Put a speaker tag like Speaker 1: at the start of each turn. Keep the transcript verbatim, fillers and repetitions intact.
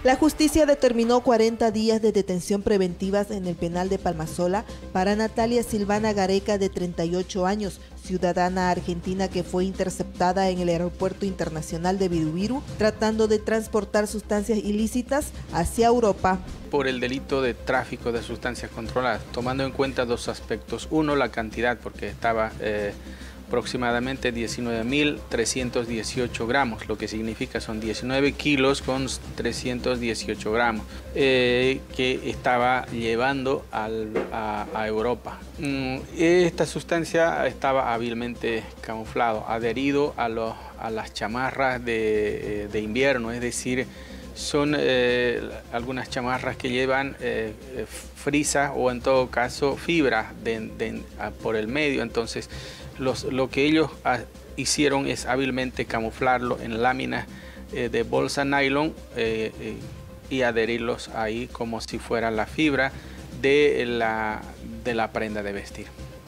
Speaker 1: La justicia determinó cuarenta días de detención preventivas en el penal de Palmasola para Natalia Silvana Gareca, de treinta y ocho años, ciudadana argentina que fue interceptada en el Aeropuerto Internacional de Virubiru tratando de transportar sustancias ilícitas hacia Europa.
Speaker 2: Por el delito de tráfico de sustancias controladas, tomando en cuenta dos aspectos. Uno, la cantidad, porque estaba eh, aproximadamente diecinueve mil trescientos dieciocho gramos, lo que significa son diecinueve kilos con trescientos dieciocho gramos, eh, que estaba llevando al, a, a Europa. Mm, esta sustancia estaba hábilmente camuflado, adherido a, lo, a las chamarras de, de invierno, es decir, son eh, algunas chamarras que llevan eh, frisa o en todo caso fibra de, de, a, por el medio. Entonces los, lo que ellos a, hicieron es hábilmente camuflarlo en láminas eh, de bolsa nylon eh, eh, y adherirlos ahí como si fuera la fibra de la, de la prenda de vestir.